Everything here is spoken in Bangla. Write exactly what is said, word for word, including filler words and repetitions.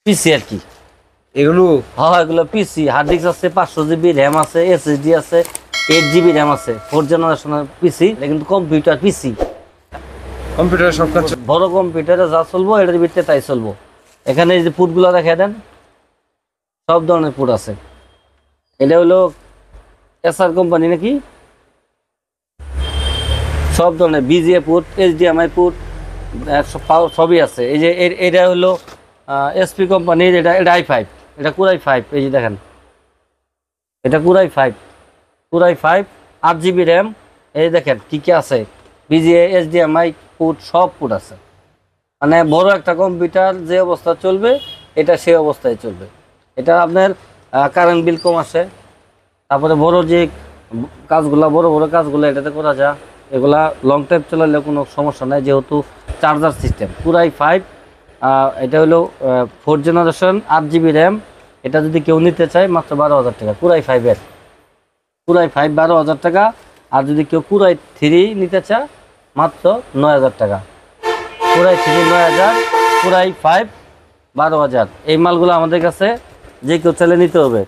পিসি আর কি এগুলো। হ্যাঁ এগুলো পিসি, হার্ড ডিস্ক আছে, পাঁচশো জিবি র্যাম আছে, এসএসডি আছে, এইট জিবি র্যাম আছে, ফোর জেনারেশনের পিসি, কিন্তু কম্পিউটার পিসি। কম্পিউটার সব কাজ বড় কম্পিউটারে যা চলবো এটার ভিতরে তাই চলবো। এখানে এই যে পুটগুলো দেখা দেন, সব ধরনের পুট আছে। এটা হলো এসআর কোম্পানি নাকি, সব ধরনের বিজিএ পুট, এইচডিএমআই পুট সবই আছে। এই যে এটা হলো এসপি কোম্পানির, এটা এটা আই ফাইভ, এটা কুরাই ফাইভ। এই যে দেখেন এটা কুরাই ফাইভ, কুরাই ফাইভ আট জিবি র্যাম। এই দেখেন কি কি আছে, বিজিএ এইচডিএমআই পুট সব পুট আছে। মানে বড় একটা কম্পিউটার যে অবস্থা চলবে এটা সেই অবস্থায় চলবে। এটা আপনার কারেন্ট বিল কম আসে, তারপরে বড় যে কাজগুলা, বড় বড় কাজগুলো এটাতে করা যায়। এগুলা লং টাইম চালালে কোনো সমস্যা নাই, যেহেতু চার্জার সিস্টেম। কুরাই ফাইভ, এটা হলো ফোর জেনারেশন, আট জিবি র্যাম। এটা যদি কেউ নিতে চায় মাত্র বারো হাজার টাকা কুরাই ফাইভের, কুরাই ফাইভ বারো হাজার টাকা। আর যদি কেউ কুরাই থ্রি নিতে চায় মাত্র নয় হাজার টাকা। কুরাই থ্রি নয় হাজার, কুরাই ফাইভ বারো হাজার। এই মালগুলো আমাদের কাছে যে কেউ চাইলে নিতে হবে।